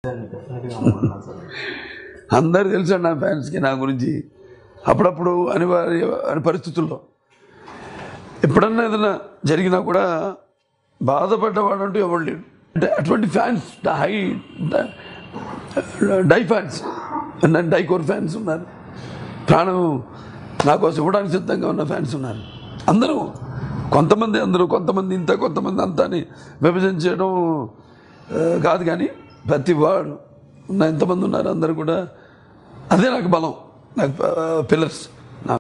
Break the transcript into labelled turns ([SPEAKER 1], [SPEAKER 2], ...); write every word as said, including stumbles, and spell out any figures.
[SPEAKER 1] అందరు తెలుసండి నా ఫ్యాన్స్కి నా గురించి. అప్పుడప్పుడు అనివార్య అని పరిస్థితుల్లో ఎప్పుడన్నా ఏదైనా జరిగినా కూడా బాధపడ్డవాడు అంటూ ఎవరు లేడు. అంటే అటువంటి ఫ్యాన్స్ హై డై ఫ్యాన్స్ డైకోర్ ఫ్యాన్స్ ఉన్నారు. ప్రాణం నా కోసం ఇవ్వడానికి సిద్ధంగా ఉన్న ఫ్యాన్స్ ఉన్నారు. అందరూ కొంతమంది అందరూ కొంతమంది ఇంత కొంతమంది అంత అని విభజించడం కాదు, కానీ ప్రతి వాడు ఉన్న ఎంతమంది ఉన్నారు అందరూ కూడా అదే నాకు బలం, నాకు పిల్లర్స్.